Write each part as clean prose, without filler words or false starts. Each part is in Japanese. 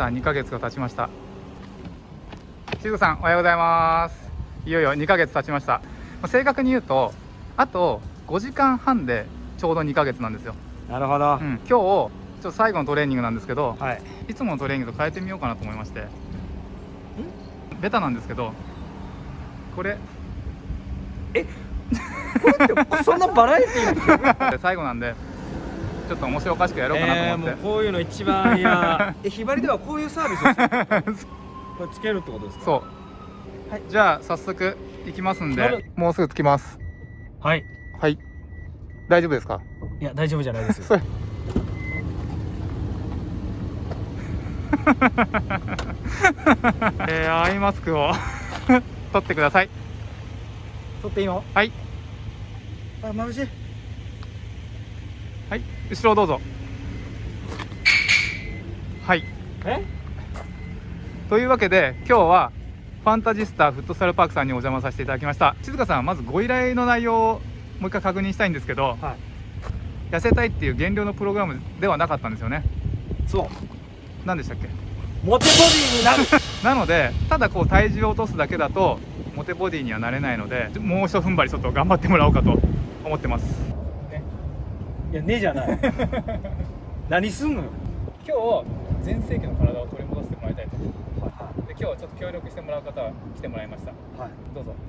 2ヶ月が経ちました。静子さんおはようございます。いよいよ2ヶ月経ちました。正確に言うとあと5時間半でちょうど2ヶ月なんですよ。 なるほど、 今日ちょっと最後のトレーニングなんですけど、 はい、 いつものトレーニングと変えてみようかなと思いまして、ベタなんですけど、これこれってそんなバラエティー最後なんでちょっと面白おかしくやろうかなと思って、 もうこういうの一番嫌ひばりではこういうサービスをしてるこれつけるってことですか？ そう、はい、じゃあ早速いきますんで、もうすぐ着きます。 はいはい、大丈夫ですか？ いや大丈夫じゃないですアイマスクを取ってください。 取っていいの？ はい。 あ、眩しい。 はい、後ろどうぞ。はい。というわけで今日はファンタジスタフットサルパークさんにお邪魔させていただきました。静香さん、まずご依頼の内容をもう一回確認したいんですけど、はい、痩せたいっていう減量のプログラムではなかったんですよね。そう。何でしたっけ？ モテボディになるなのでただこう体重を落とすだけだとモテボディにはなれないので、もう一踏ん張りちょっと頑張ってもらおうかと思ってます、ね、 いやねじゃない何すんのよ。 今日全盛期の体を取り戻してもらいたいと、で今日ちょっと協力してもらう方は来てもらいました、はい、どうぞ。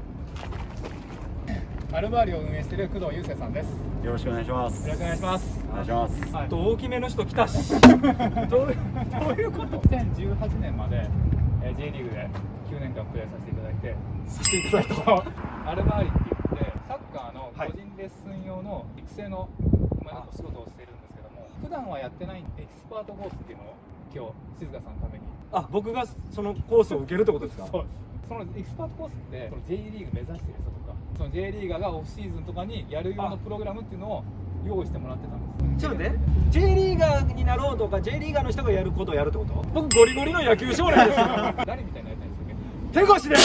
アルバーリを運営している工藤雄生さんです。 よろしくお願いします。 よろしくお願いします。 お願いします。 はい、大きめの人来たしどういうこと？ 2018 年まで J リーグで9年間プレーさせていただいてアルバーリって言ってサッカーの個人レッスン用の育成のお仕事をしているんですけども、普段はやってないエキスパートコースっていうのを今日静香さんのために。 あ、僕がそのコースを受けるってことですか？ そうです。そのエキスパートコースってその J リーグ目指してる人とか、その J リーガーがオフシーズンとかにやるようなプログラムっていうのを用意してもらってたんです。 ちょっと待って、 J リーガーになろうとか J リーガーの人がやることをやるってこと？僕ゴリゴリの野球少年ですよ誰みたいになりたいんですか？手越です。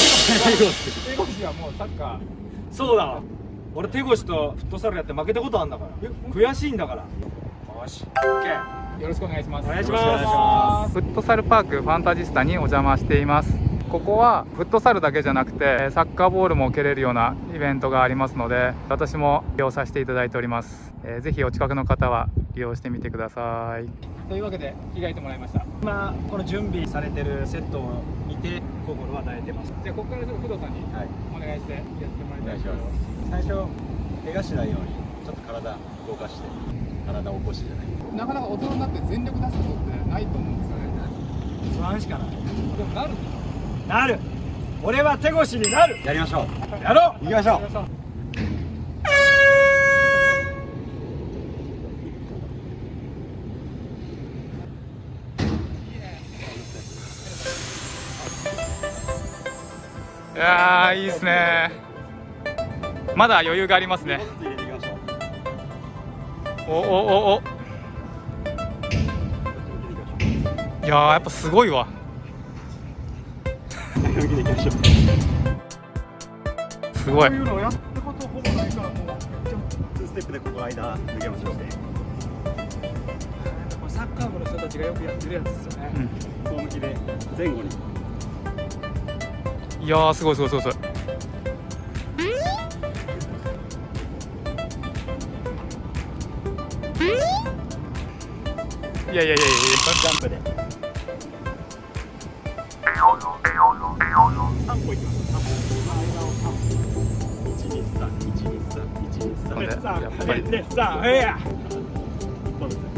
手越はもうサッカー。そうだわ、 俺手越とフットサルやって負けたことあんだから悔しいんだから。よし、OK、 よろしくお願いします。 お願いします。 フットサルパークファンタジスタにお邪魔しています。ここはフットサルだけじゃなくてサッカーボールも蹴れるようなイベントがありますので、私も利用させていただいております。ぜひお近くの方は利用してみてください。というわけで着替えてもらいました。 今この準備されてるセットを見て心は慣れてます。 じゃあここからちょっと工藤さんにお願いしてやってもらいたいと思います。 最初怪我しないようにちょっと体動かして、体を起こしじゃない、 なかなか大人になって全力出すことってないと思うんですよね。 不安しかない。 でもなるんだ。 なる。俺は手越になる。 やりましょう。 やろう。 行きましょう。 いやー、いいですね。まだ余裕がありますね。おいやー、やっぱすごいわ。すごい。 こういうのをやったことほぼないから、もう 2ステップでここ間抜けましょうね。 サッカー部の人たちがよくやってるやつですよね。 後向きで前後に。 いやー、すごいすごいすごいすごい。いやいやいやいや、 ジャンプで3歩いきます。3歩。123、123、123。 やっぱりでさあ、や。 そうですね。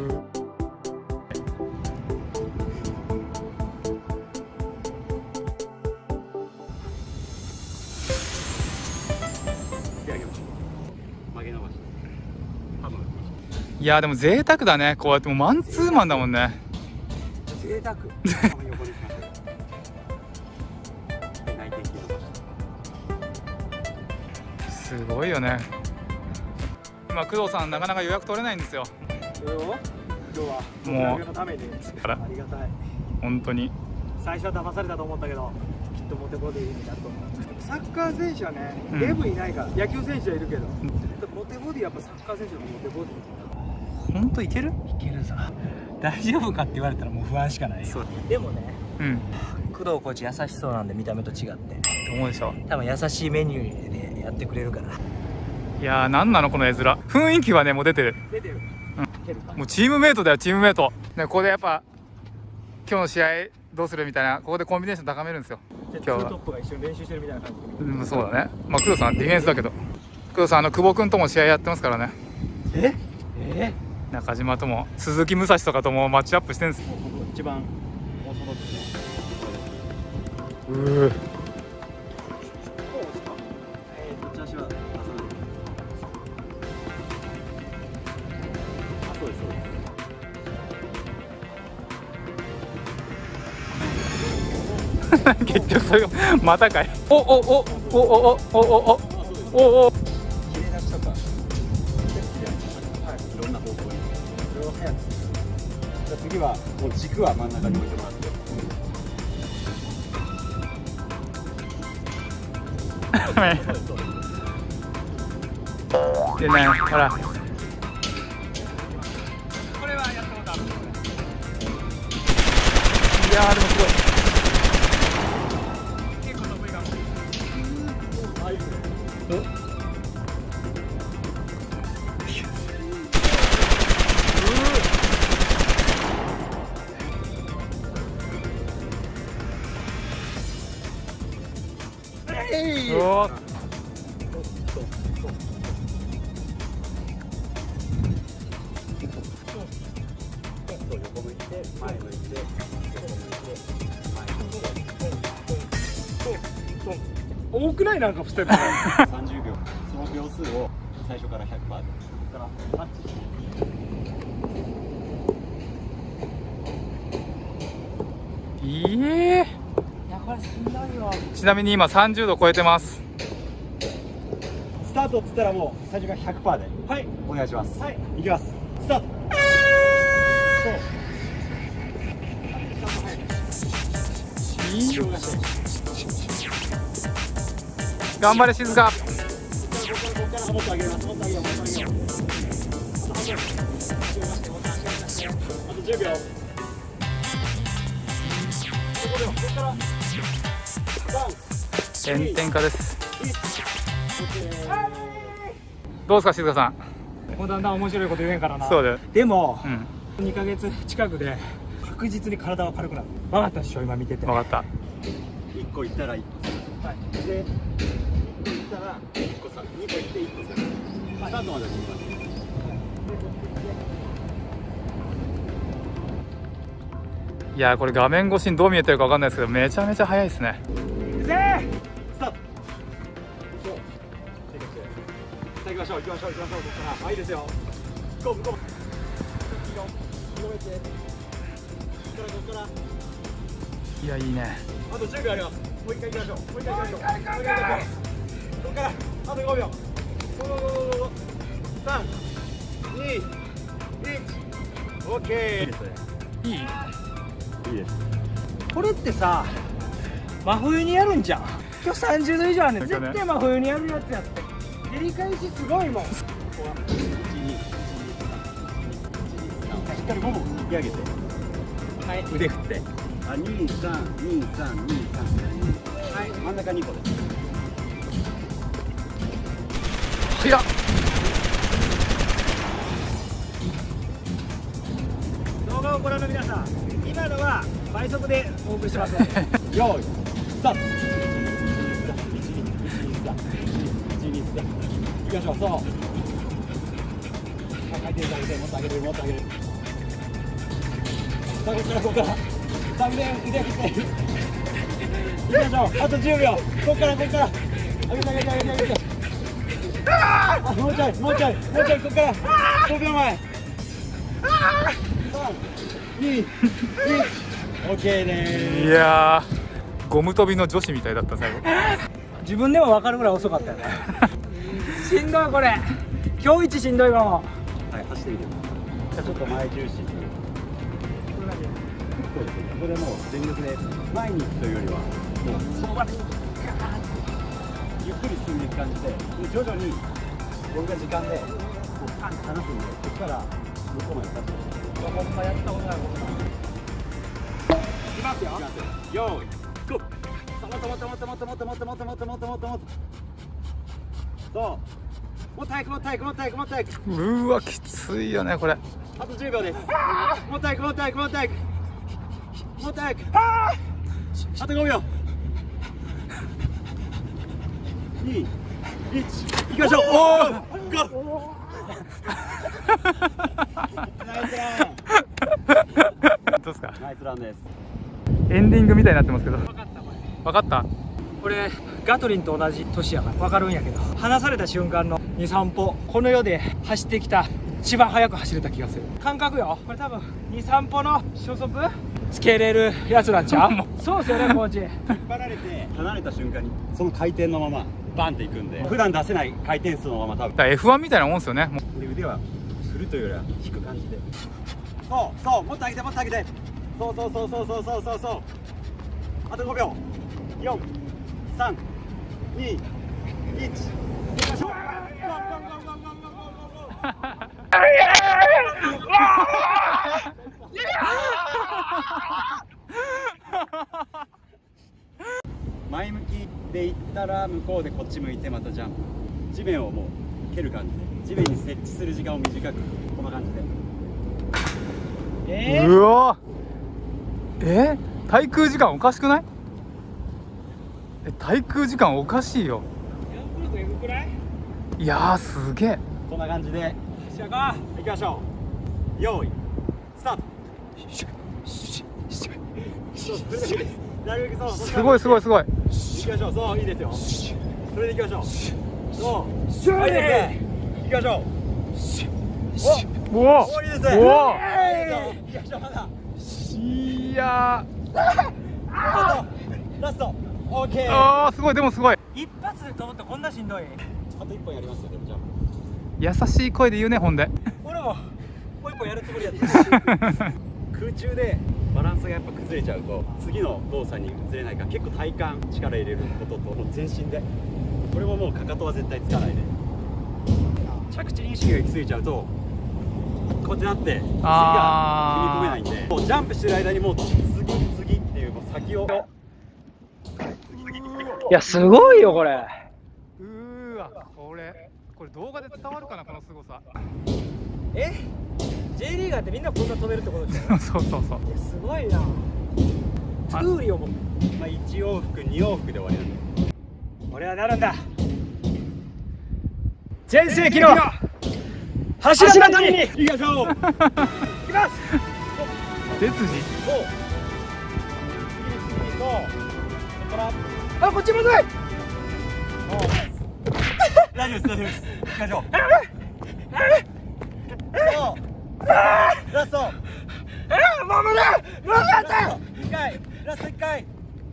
いやー、でも贅沢だね。こうやってもうマンツーマンだもんね。 贅沢。 すごいよね。今工藤さんなかなか予約取れないんですよ。 それを今日はもうのためにありがたい。 本当に最初は騙されたと思ったけど、きっとモテボディになると思う。サッカー選手はね、デブいないから。野球選手はいるけど、モテボディやっぱサッカー選手のモテボディ。 本当いける？ いけるさ。 大丈夫かって言われたらもう不安しかないよ。でもね、工藤コーチ優しそうなんで、見た目と違って思うでしょ。 多分優しいメニューでやってくれるから。 いやー、なんなのこの絵面。雰囲気はね、もう出てる。 出てる。 もうチームメイトだよ、チームメイト。ね、ここでやっぱ今日の試合どうするみたいな、ここでコンビネーション高めるんですよ。今日はトップが一緒に練習してるみたいな感じ。 そうだね。まあ工藤さんディフェンスだけど、工藤さん久保君とも試合やってますからね。中島とも鈴木武蔵とかともマッチアップしてるんですよ。 一番オーソドックスな。私はそうです。 結局それがまたかい。おおおおおおおおおお。 切れ出しとか。はい。いろんな方向に。それを早く。じゃあ次はもう軸は真ん中に置いてもらって。 でね、ほら。 これはやったことある。 いやーでもすごい。 結構得意かも。 おお。 横向いて前向いて横向いて多くない？なんかステップ。 30秒。その秒数を最初から100%で。ここからタッチして。 いいえ。 いやこれしんどいよ。 ちなみに今30度超えてます。 スタートっつったらもう最初から100%で。はい。お願いします。はい。いきます。スタート。 頑張れ静香。 もっと上げます。もっと上げよう。もっと上げよう。あと10秒。 炎天下です。どうですか静香さん。 もうだんだん面白いこと言えんからな。 そうだよ。 でも、2ヶ月近くで確実に体は軽くなる。分かったでしょ今見てて。 分かった。 1個いったら1個。はい。で、1個いったら1個さ、2個いって1個さ。スタートまで行きます。 いやーこれ画面越しにどう見えてるか分かんないですけど、めちゃめちゃ速いですね。 スタート。 そう。行きましょう。ここから。いいですよ。向こう。ここから。 いやいいね。 あと10秒あります。もう一回行きましょう。ここから、あと5秒。3、2、1。オッケー。 いい。 いいです。 これってさ、真冬にやるんじゃん。今日30度以上あるね。絶対真冬にやるやつやって。照り返しすごいもん。 しっかりもも引き上げて。はい。腕振って。あ、2、3、2、3、2、3。はい。真ん中2個です。 いや。 動画をご覧の皆さん、今のは倍速でお送りしてます。 用意、スタート。行きましょう。そう。回転下げて、もっと上げる。さあ、ここから。さあ、腕振って。行きましょう。あと10秒。ここから。上げて。もうちょい。ここから。5秒前。3、2、1。オッケーね。 いやーゴム跳びの女子みたいだった最後。 自分でも分かるぐらい遅かったよね。しんどいこれ。今日一しんどいかも。 はい、走ってみて。じゃあちょっと前重視。そうです。ここでもう全力で前に行くというよりはもうその場でゆっくり進んでいく感じで、徐々に僕が時間でこうパンと離すんで、ここから向こうまで立って。 ほんまやったことないもんな。いきますよ。 よーい、ゴー。もっともっともっともっともっともっともっともっともっともっともっと。そう。もっと早くもっと早くもっと早くもっと早く。 うわきついよねこれ。 あと10秒です。もっと早くもっと早くもっと早く。もっと早く。あと5秒。2、1、行きましょう。おお。ナイスラン。 どうですか。 ナイスランです。 エンディングみたいになってますけど。 分かったこれ。 分かった。 俺ガトリンと同じ年やから分かるんやけど、離された瞬間の2、3歩、この世で走ってきた一番速く走れた気がする。感覚よこれ。多分2、3歩の初速つけれるやつなんちゃう。そうですよねコーチ。 引っ張られて離れた瞬間にその回転のままバンっていくんで、普段出せない回転数のまま多分。 だから F1 みたいなもんですよね。もで腕は振るというよりは引く感じで。そうそうもっと上げてもっと上げて。そうそうそうそうそうそうそうそう。あと5秒。4、3、2、1。行きましょう。前向きで行ったら向こうでこっち向いてまたジャンプ。地面をもう蹴る感じで、地面に設置する時間を短く、こんな感じで。 うわ滞空時間おかしくない？滞空時間おかしいよ。いやーすげえ。 こんな感じで行きましょう。用意スタート。なるべくそう。 すごいすごいすごい。 行きましょう。そういいですよ。それで行きましょう。そういいですね。行きましょう。 おおいいですね。 おお。 行きましょう。まだいやラスト。オッケー。 あーすごい。でもすごい。 一発で飛ぶってこんなしんどい。 あと1本やりますよ。でもじゃあ優しい声で言うねほんで。 俺ももう一本やるつもりやった。 空中でバランスがやっぱ崩れちゃうと次の動作に移れないから、結構体幹力入れることともう全身で。これももうかかとは絶対つかないで、着地に意識が行き過ぎちゃうとこうやってなって次が踏み込めないんで、もうジャンプしてる間にもう次っていうもう先を。 いやすごいよこれ。 うーわこれ動画で伝わるかなこの凄さ。 J リーガーってみんなこんな飛べるってことでしょ。 そうそうそう。 いやすごいな。トゥーリオもまあ1往復2往復で終わりなんで、 俺はなるんだ。全盛期の柱谷に行きましょう。 行きます。 手筋。 そうあ、こっちむずい。 大丈夫です大丈夫です。行きましょう。そうラスト。 もう無理。無理やった。 1回ラスト1回。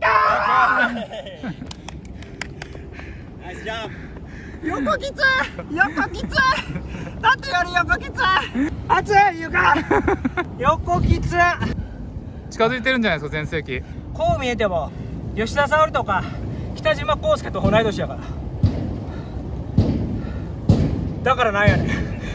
ナイスジャンプ。 横きつい。横きつい。縦より横きつい。熱い床。横きつい。 近づいてるんじゃないですか全盛期。 こう見えても吉田沙保里とか北島康介と同い年やから。だからなんやねん。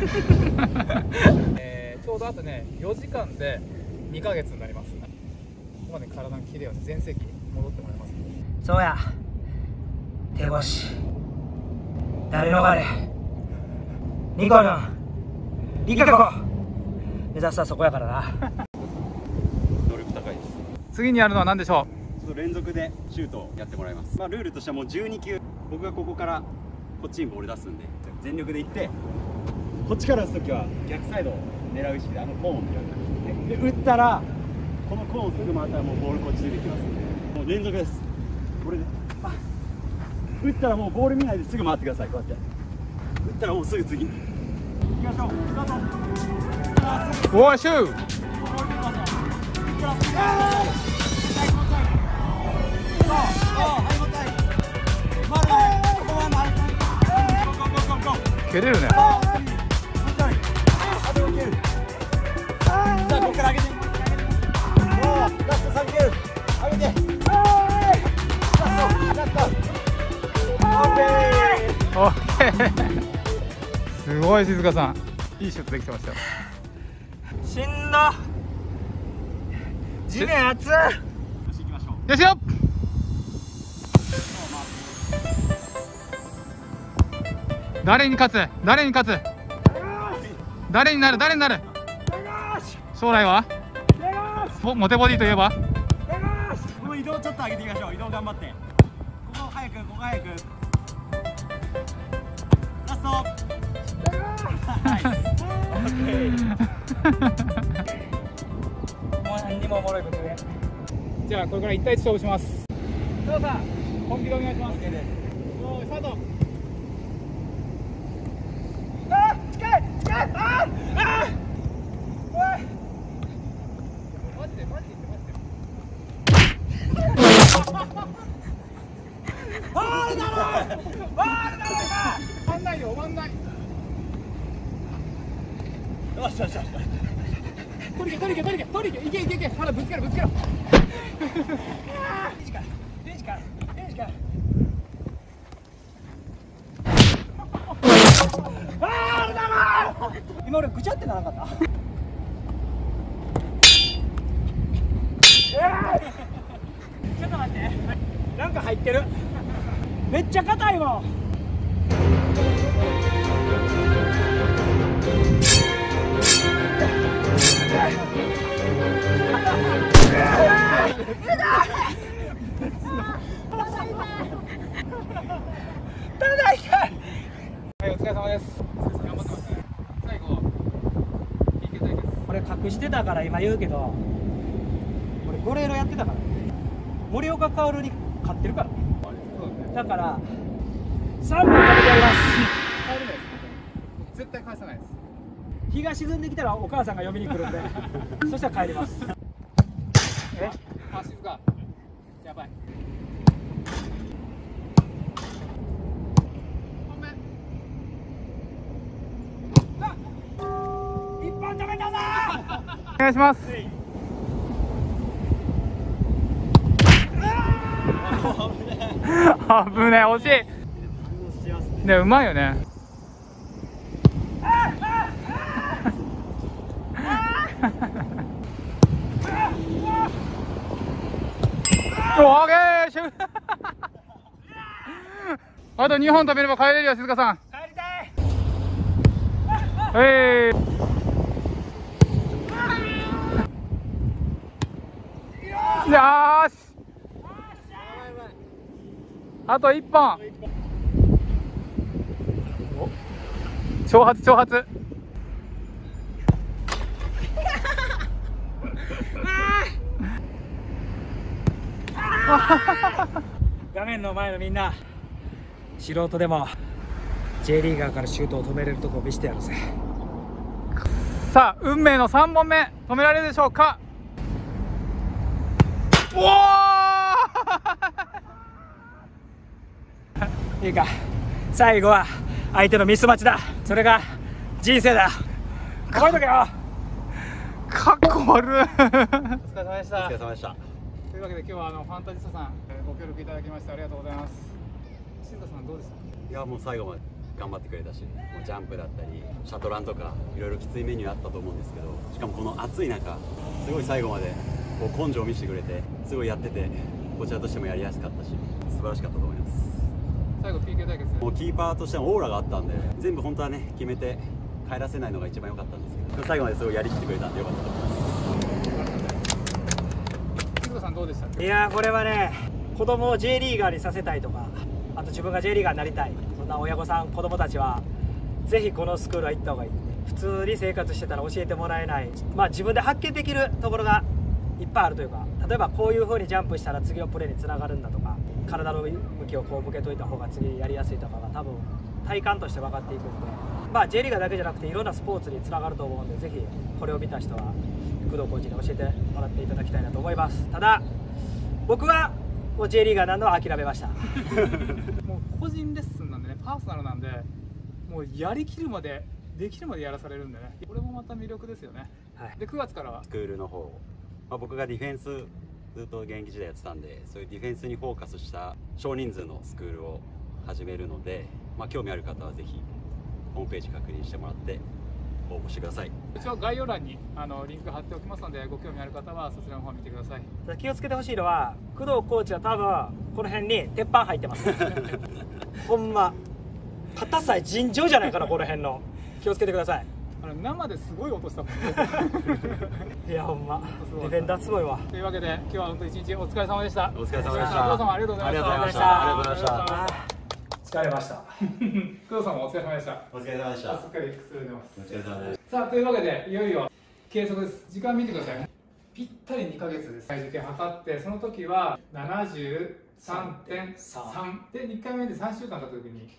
ちょうどあとね4時間で2ヶ月になります。ここまで体のキレは全盛期に戻ってもらいます。 そうや。手越し誰逃れニコルンリカコ目指すはそこやからな。 能力高いです。 次にやるのは何でしょちょっと連続でシュートをやってもらいます。まあルールとしてはもう12球、僕がここからこっちにボール出すんで全力でいって、こっちから打つときは逆サイドを狙う意識でコーンを狙う感じで、打ったらこのコーンすぐ回ったらもうボールこっちにできますんで、もう連続です。これで打ったらもうボール見ないですぐ回ってください。こうやって打ったらもうすぐ次行きましょう。スタート。 う。おいシュー。蹴れるね。 じゃあここから上げて。ラスト3球上げて。ラスト。オッケー。 オッケー。すごい静香さんいいシュートできてましたよ。 しんど。地面熱い。 よし行きましょう。 よしよ。誰に勝つ、誰に勝つ、誰になる、誰になる。将来はモテボディといえば。 もう移動ちょっと上げていきましょう。移動頑張って。ここ早く、ここ早く。ラスト。 もう何にもおもろいことで。 じゃあこれから1対1勝負します。どうぞ本気でお願いします。よーいスタート。 あー近い近い。あーあーおいマジでマジでマジで。 ファールだろ。ファールだろ。 終わんないよ、終わんない。 よしよしよし。 取りけ取りけ取りけ取りけ、いけいけいけ、まだぶつけろぶつけろ。 ファールだろ。今俺ぐちゃってならなかった。ちょっと待って、なんか入ってる。めっちゃ硬いもん。ただ痛い。 はい、お疲れ様です。頑張ってますね。最後 PK 対決。 俺隠してたから今言うけど、俺ゴレーロやってたから森岡薫に勝ってるからね。だから3本食べてやります。 帰れないです。絶対返さないです。 日が沈んできたらお母さんが呼びに来るんでそしたら帰ります。え、 あ、静か。やばい。本命。 一本食べたぞ。 お願いします。危ねえ、惜しい。ね、うまいよね。オーケーシュあと2本食べれば帰れるよ、静香さん。 帰りたい。 よーし、あと1本。挑発挑発。 画面の前のみんな、素人でも J リーガーからシュートを止めれるとこを見せてやるぜ。 さあ、運命の3本目、止められるでしょうか。おいいか、最後は相手のミスマッチだ。それが人生だ。覚えとけよ。 かっこ悪い。お疲れ様でした。 お疲れ様でした。 というわけで今日はファンタジスタさんご協力いただきましてありがとうございます。新田さんどうでした？ いやもう最後まで頑張ってくれたし、もうジャンプだったりシャトランとかいろいろきついメニューあったと思うんですけど、しかもこの暑い中すごい最後までこう根性を見せてくれて、すごいやっててこちらとしてもやりやすかったし素晴らしかったと思います。 最後 PK 対決、 もうキーパーとしてのオーラがあったんで、全部本当はね決めて帰らせないのが一番良かったんですけど、最後まですごいやりきってくれたんで良かったと思います。 静香さんどうでした？ いやこれはね、子供を J リーガーにさせたいとか、あと自分が J リーガーになりたい、そんな親御さん子供たちはぜひこのスクールは行った方がいい。普通に生活してたら教えてもらえない、自分で発見できるところがいっぱいあるというか、例えばこういう風にジャンプしたら次のプレーにつながるんだとか、体の向きをこう向けといた方が次やりやすいとかが多分体感として分かっていくんで、J リーガーだけじゃなくていろんなスポーツにつながると思うんで、ぜひこれを見た人は工藤コーチに教えてもらっていただきたいなと思います。ただ僕はもう J リーガーなのは諦めました。 もう個人レッスンなんでね、パーソナルなんで、もうやりきるまでできるまでやらされるんでね、これもまた魅力ですよね。 はい、 で9月からはスクールの方、僕がディフェンスずっと現役時代やってたんで、そういうディフェンスにフォーカスした少人数のスクールを始めるので、興味ある方はぜひホームページ確認してもらって応募してください。 一応概要欄にリンク貼っておきますので、ご興味ある方はそちらの方を見てください。 気をつけてほしいのは、工藤コーチは多分この辺に鉄板入ってますほんま硬さ尋常じゃないかな、この辺の。気をつけてください。 生ですごい音したもんいやほんまディフェンダーすごいわ。 というわけで今日は本当一日お疲れ様でした。 お疲れ様でした。 工藤さんもありがとうございました。 ありがとうございました。ありがとうございました。 疲れました工藤さんもお疲れ様でした。 お疲れ様でした。 すっかりくつろいでます。 お疲れ様です。 さあというわけでいよいよ計測です。時間見てください。ぴったり2ヶ月です。体重計測ってその時は 73.3 で2回目で3週間経った時に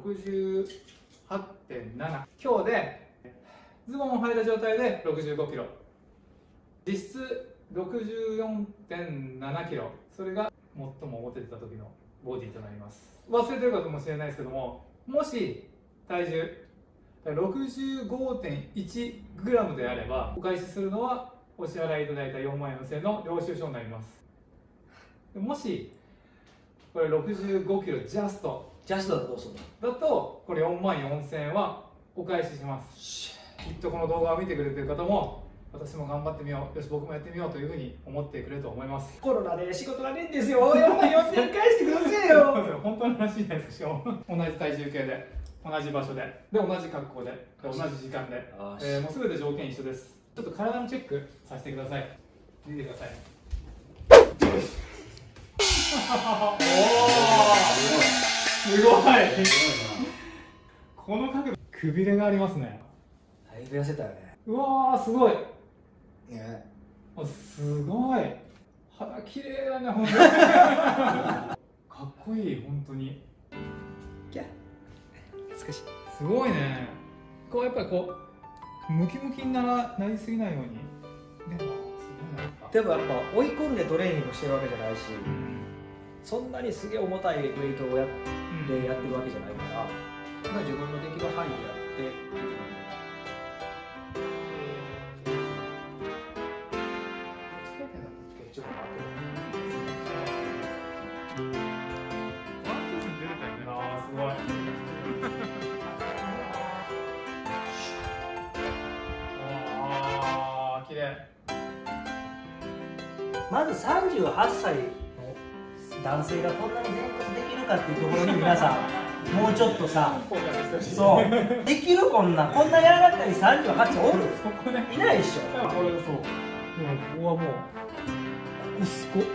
68.7。今日でズボンを履いた状態で65キロ、実質 64.7 キロ、それが最も思ってた時のボディとなります。忘れてるかもしれないですけども、もし体重 65.1 グラムであればお返しするのはお支払いいただいた4万円制の領収書になります。もしこれ65キロジャストだとどうするのだと、これ4万4000円はお返しします。きっとこの動画を見てくれてる方も、私も頑張ってみよう、よし僕もやってみようというふうに思ってくれると思います。 コロナで仕事がねえんですよ。4万4000円返してくださいよ本当の話じゃないですか。同じ体重計で同じ場所で同じ格好で同じ時間で、もう全て条件一緒です。ちょっと体のチェックさせてください。見てください。すごいこの角度、くびれがありますね。 だいぶ痩せたよね。 うわーすごいね、 すごい肌綺麗だね、本当にかっこいい、本当に少しすごいね。こうやっぱりこうムキムキになりすぎないように。でもすごいな。 でもやっぱ追い込んでトレーニングしてるわけじゃないし、そんなにすげえ重たいウェイトをやってるわけじゃないから、まあ自分のできる範囲でやっていいと思う。まず38歳の男性がこんなに前屈できるかっていうところに皆さんもうちょっとさそうできるこんな柔らかい38おるいないでしょ。これそう、でもここはもうここすごっ。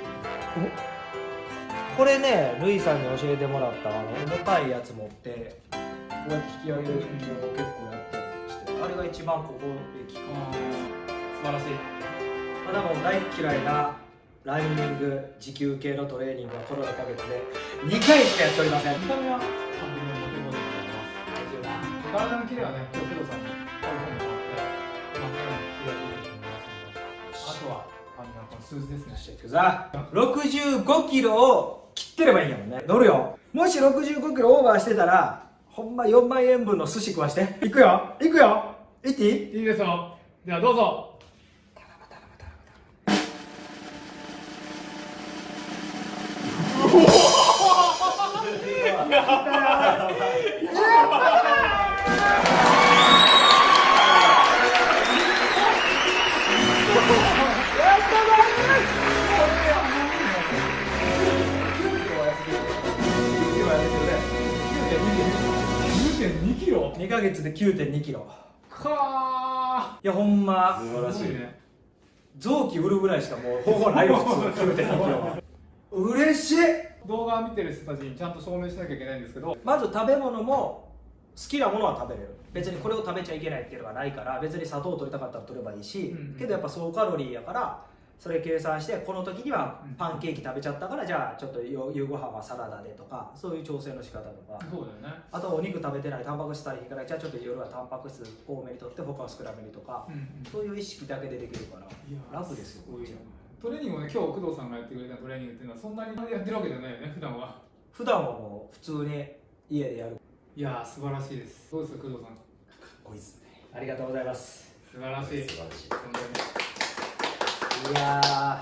これね、ルイさんに教えてもらった重たいやつ持ってこうやって引き上げる運動を結構やったりして、あれが一番ここで効く。 素晴らしい。 ただもう大嫌いなランニング持久系のトレーニングはこの2ヶ月で2回しかやっておりません。 見た目は完璧にモテモテでございます。体のキレはね、今日工藤さんにこういうふうにもらって、間違いなくキレが出てくると思いますので、あとはこの数字ですね。 さあ、65キロを切ってればいいんやもんね。乗るよ。もし65キロオーバーしてたら、ほんま4万円分の寿司食わして。いくよいくよいっていい？ いいですよ。ではどうぞ。9.2キロ。 2ヶ月で 9.2 キロ。 かいやほんま素晴らしいね。 臓器売るぐらいしかもう方法ないよ普通 9.2 キロは。嬉しい。 動画を見てる人たちにちゃんと証明しなきゃいけないんですけど、 まず食べ物も好きなものは食べれる。別にこれを食べちゃいけないっていうのがないから、別に砂糖を取りたかったら取ればいいし、けどやっぱ総カロリーやからそれ計算して、この時にはパンケーキ食べちゃったからじゃあちょっと夕ご飯はサラダでとか、そういう調整の仕方とか。 そうだよね。 あとお肉食べてない、タンパク質足りひんからじゃあちょっと夜はタンパク質多めにとって他は少なめにとか、そういう意識だけでできるから楽ですよ。 トレーニングもね、今日工藤さんがやってくれたトレーニングっていうのはそんなにやってるわけじゃないよね、普段は。 普段はもう普通に家でやる。 いやー素晴らしいです。どうですか工藤さん。 かっこいいですね。 ありがとうございます。 素晴らしい。 素晴らしい。 本当に。 いや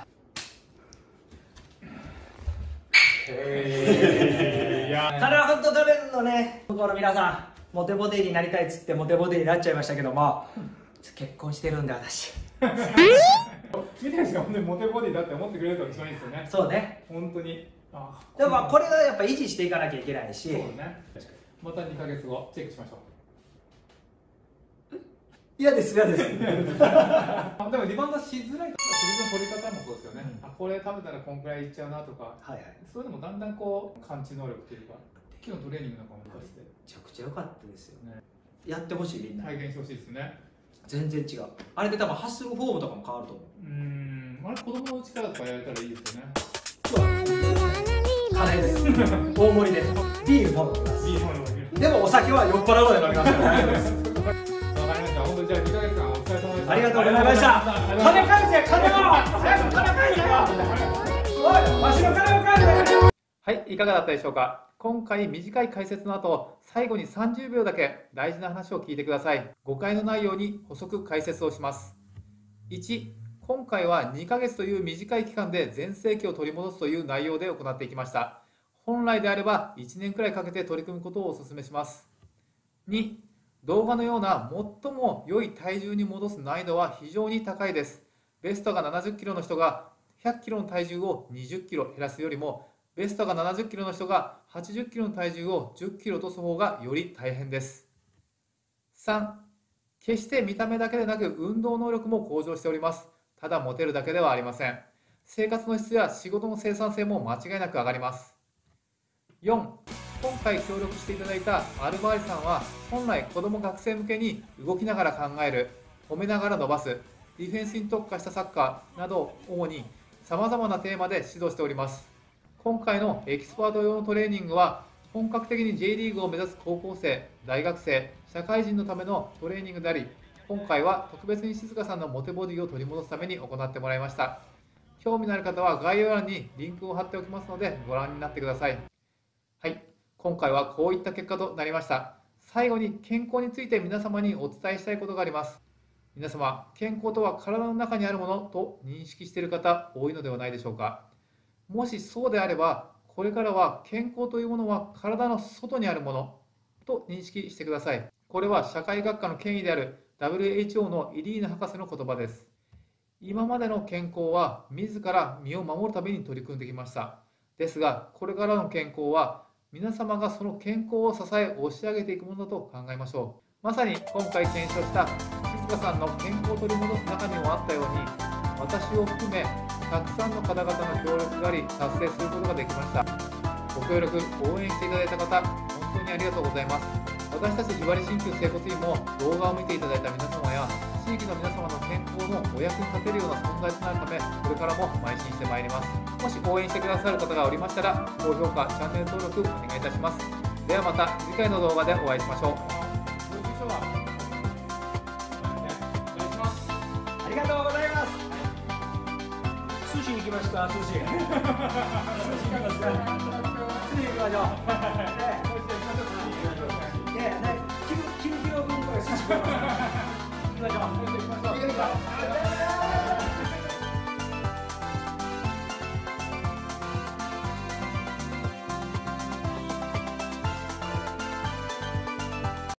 いやー、ただほんと食べるのね、向こうの皆さんモテボディになりたいっつってモテボディになっちゃいましたけども、結婚してるんで私。 見てる人が本当にモテボディだって思ってくれると一番いいですよね。 そうね、 本当に。 でもまあこれがやっぱ維持していかなきゃいけないし。 そうね。また2ヶ月後チェックしましょう。 嫌です嫌です。 でもリバウンドしづらいとか、釣りの取り方もそうですよね。これ食べたらこんくらいいっちゃうなとか、そういうのもだんだんこう感知能力というか、適度のトレーニングなんかも出して。めちゃくちゃ良かったですよね。やってほしい、みんな体験してほしいですね。 全然違う。あれで多分発するフォームとかも変わると思う。 あれ子供のうちからとかやれたらいいですよね。 カレーです。大盛りです。ビールも飲みます。でもお酒は酔っ払うので飲みますから大丈夫です。 わかりました。本当にじゃあ2ヶ月間お疲れ様でした。 ありがとうございました。金返せ、金を早く金返せよ。おい、わしの金を返せ。 はい、いかがだったでしょうか。今回短い解説の後、最後に30秒だけ大事な話を聞いてください。誤解のないように補足解説をします。1、今回は2ヶ月という短い期間で全盛期を取り戻すという内容で行っていきました。本来であれば1年くらいかけて取り組むことをお勧めします。2、動画のような最も良い体重に戻す難易度は非常に高いです。ベストが70キロの人が100キロの体重を20キロ減らすよりも、ベストが70キロの人が80キロの体重を10キロ落とす方がより大変です。3、決して見た目だけでなく運動能力も向上しております。ただモテるだけではありません。生活の質や仕事の生産性も間違いなく上がります。4、今回協力していただいたアルバーリさんは本来子ども学生向けに動きながら考える、褒めながら伸ばす、ディフェンスに特化したサッカーなど主にさまざまなテーマで指導しております。今回のエキスパート用のトレーニングは本格的に J リーグを目指す高校生、大学生、社会人のためのトレーニングであり、今回は特別に静香さんのモテボディを取り戻すために行ってもらいました。興味のある方は概要欄にリンクを貼っておきますのでご覧になってください。はい、今回はこういった結果となりました。最後に健康について皆様にお伝えしたいことがあります。皆様、健康とは体の中にあるものと認識している方多いのではないでしょうか。もしそうであれば、これからは健康というものは体の外にあるものと認識してください。これは社会学科の権威である WHO のイリーナ博士の言葉です。今までの健康は自ら身を守るために取り組んできました。ですが、これからの健康は皆様がその健康を支え押し上げていくものだと考えましょう。まさに今回検証した静香さんの健康を取り戻す中にもあったように、私を含めたくさんの方々の協力があり達成することができました。ご協力、応援していただいた方、本当にありがとうございます。私たちひばり鍼灸整骨院も動画を見ていただいた皆様や地域の皆様の健康のお役に立てるような存在となるため、これからも邁進してまいります。もし応援してくださる方がおりましたら、高評価、チャンネル登録お願いいたします。ではまた次回の動画でお会いしましょう。 ありがとうございます。寿司に来ました。寿司。寿司行きましょう。9キロ分ぐらい寿司行きましょう。行きましょう。